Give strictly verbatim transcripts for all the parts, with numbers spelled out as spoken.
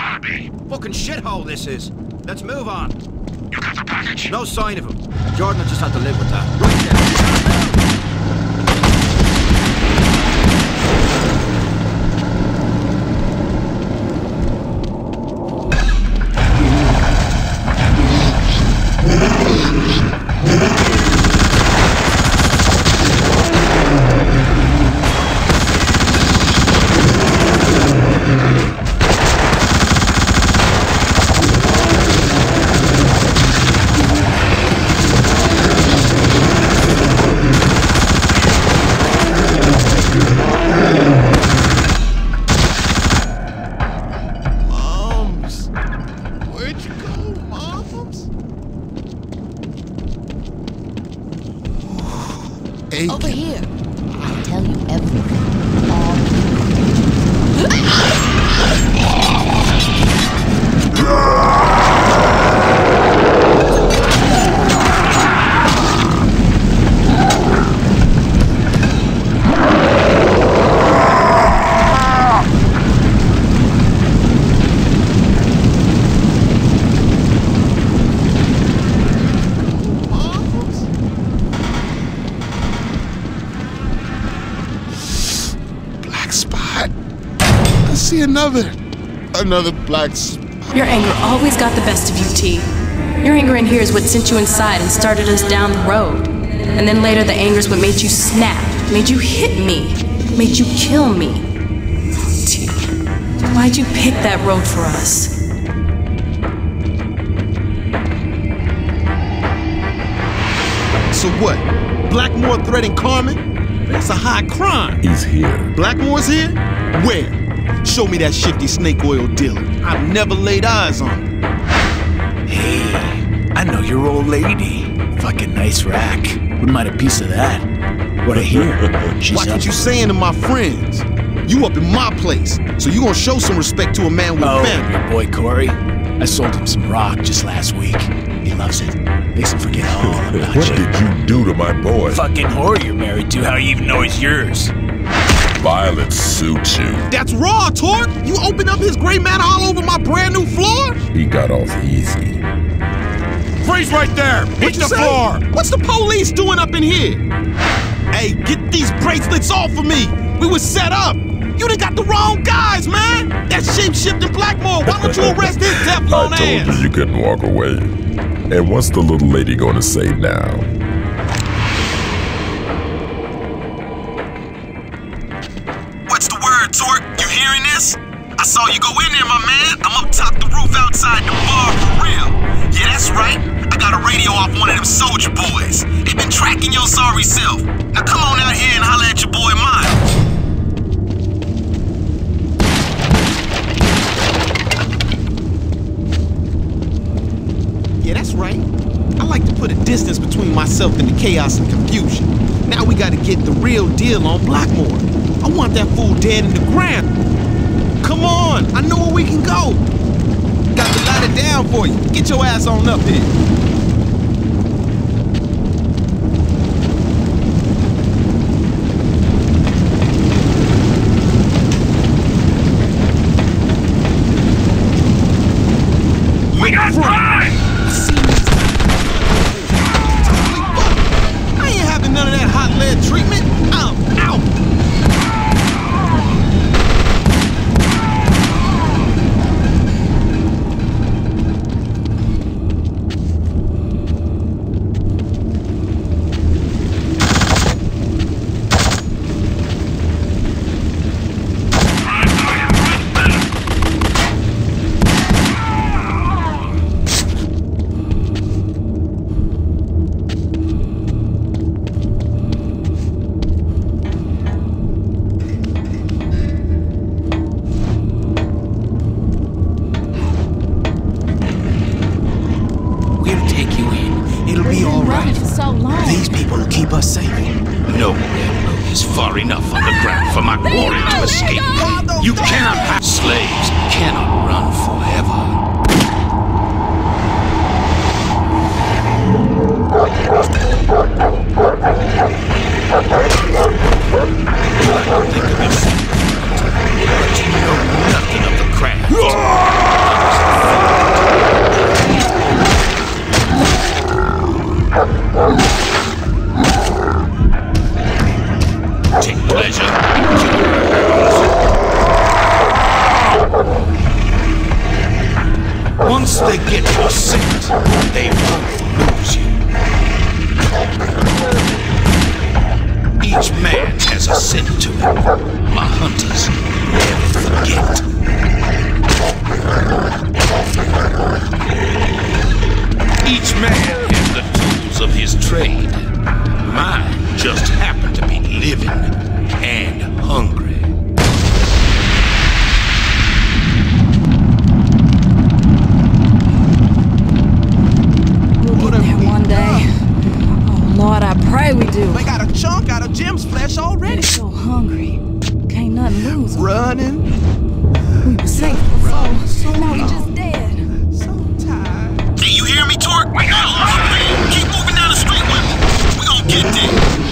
gotta be. Fucking shithole this is. Let's move on. You got the package? No sign of him. Jordan will just have to live with that. Right there. Over here. I'll tell you everything. All see another, another black spot. Your anger always got the best of you, T. Your anger in here is what sent you inside and started us down the road. And then later the anger is what made you snap, made you hit me, made you kill me. T, why'd you pick that road for us? So what? Blackmore threatening Carmen? That's a high crime. He's here. Blackmore's here? Where? Show me that shifty snake oil dealer. I've never laid eyes on him. Hey, I know your old lady. Fucking nice rack. Wouldn't mind a piece of that. What I hear. She's Watch up. what you saying to my friends. You up in my place, so you gonna show some respect to a man with Oh, family. your boy Corey? I sold him some rock just last week. He loves it. Makes him forget all about What you. did you do to my boy? Fucking whore you're married to. How you even know he's yours? Violence suits you. That's raw, Torque! You opened up his gray matter all over my brand new floor? He got off easy. Freeze right there! Hit the floor! What's the police doing up in here? Hey, get these bracelets off of me! We was set up! You done got the wrong guys, man! That's shape-shifting Blackmore! Why don't you arrest his Teflon I told ass? you you couldn't walk away. And what's the little lady gonna say now? What's the word, Torque? You hearing this? I saw you go in there, my man. I'm up top the roof outside the bar for real. Yeah, that's right. I got a radio off one of them soldier boys. They been tracking your sorry self. Now come on out here and holler at your boy Miles. Yeah, that's right. I like to put a distance between myself and the chaos and confusion. Now we gotta get the real deal on Blackmore. I want that fool dead in the ground. Come on, I know where we can go. Got to light it down for you. Get your ass on up here. We got time! I ain't having none of that hot lead treatment. I'm out. These people will keep us safe. No railroad is far enough underground for my glory to escape. You cannot have slaves, cannot run forever. Think of this, but you know nothing of the craft. just happen to be living and hungry. We'll get there one day. Oh, Lord, I pray we do. They got a chunk out of Jim's flesh already. We're so hungry. Can't nothing lose. Running. We were safe before. So Now we long. just dead. So tired. Do you hear me, Torque? We got a Keep moving down the street with me. We gonna get there.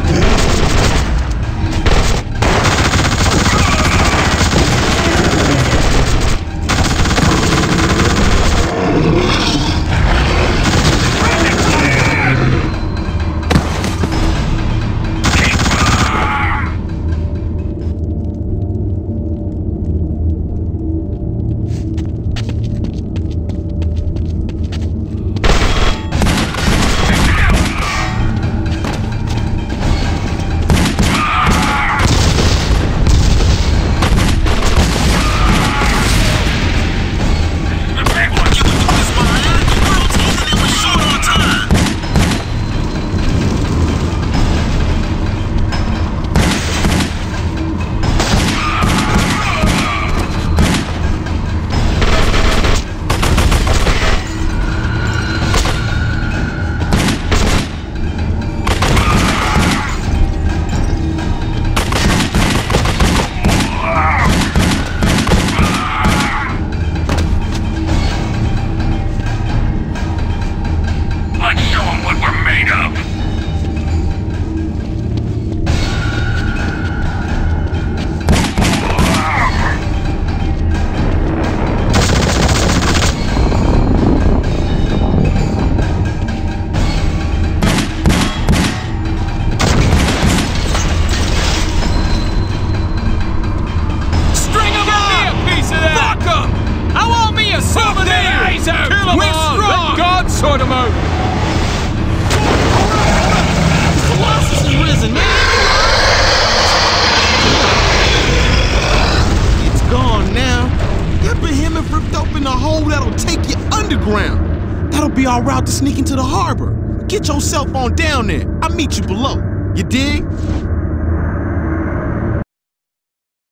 Sort them out. Colossus is risen, man. It's gone now. That behemoth ripped open a hole that'll take you underground. That'll be our route to sneak into the harbor. Get yourself on down there. I'll meet you below. You dig?